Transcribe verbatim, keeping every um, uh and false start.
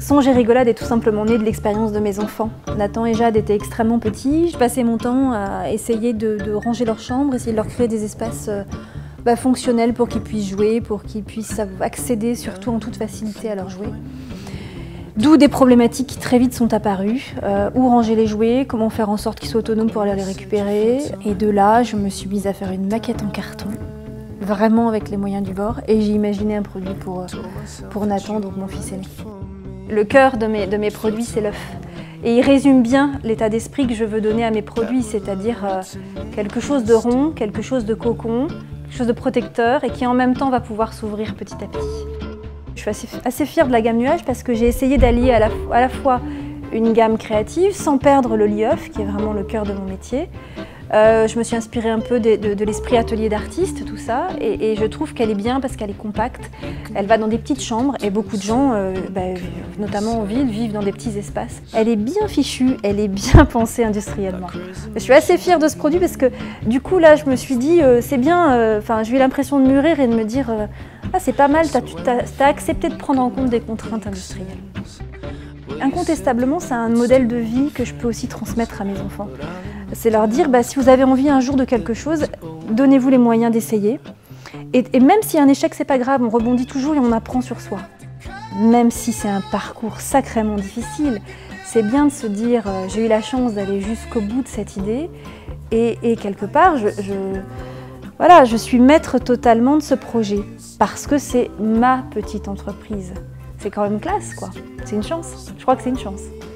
Songe et rigolade est tout simplement né de l'expérience de mes enfants. Nathan et Jade étaient extrêmement petits. Je passais mon temps à essayer de, de ranger leur chambre, essayer de leur créer des espaces euh, bah, fonctionnels pour qu'ils puissent jouer, pour qu'ils puissent accéder surtout en toute facilité à leurs jouets. D'où des problématiques qui très vite sont apparues. Euh, où ranger les jouets, comment faire en sorte qu'ils soient autonomes pour aller les récupérer. Et de là, je me suis mise à faire une maquette en carton, vraiment avec les moyens du bord, et j'ai imaginé un produit pour, pour Nathan, donc mon fils aîné. Le cœur de mes, de mes produits, c'est l'œuf. Et il résume bien l'état d'esprit que je veux donner à mes produits, c'est-à-dire euh, quelque chose de rond, quelque chose de cocon, quelque chose de protecteur et qui en même temps va pouvoir s'ouvrir petit à petit. Je suis assez, assez fière de la gamme nuage parce que j'ai essayé d'allier à la, à la fois une gamme créative sans perdre le lit œuf, qui est vraiment le cœur de mon métier. Euh, je me suis inspirée un peu de, de, de l'esprit atelier d'artiste, tout ça, et, et je trouve qu'elle est bien parce qu'elle est compacte. Elle va dans des petites chambres et beaucoup de gens, euh, bah, notamment en ville, vivent dans des petits espaces. Elle est bien fichue, elle est bien pensée industriellement. Je suis assez fière de ce produit parce que du coup là je me suis dit euh, c'est bien, enfin euh, j'ai eu l'impression de mûrir et de me dire euh, ah c'est pas mal, t'as t'as accepté de prendre en compte des contraintes industrielles. Incontestablement, c'est un modèle de vie que je peux aussi transmettre à mes enfants. C'est leur dire, bah, si vous avez envie un jour de quelque chose, donnez-vous les moyens d'essayer. Et, et même s'il y a un échec, c'est pas grave, on rebondit toujours et on apprend sur soi. Même si c'est un parcours sacrément difficile, c'est bien de se dire, euh, j'ai eu la chance d'aller jusqu'au bout de cette idée. Et, et quelque part, je, je, voilà, je suis maître totalement de ce projet. Parce que c'est ma petite entreprise. C'est quand même classe, quoi. C'est une chance. Je crois que c'est une chance.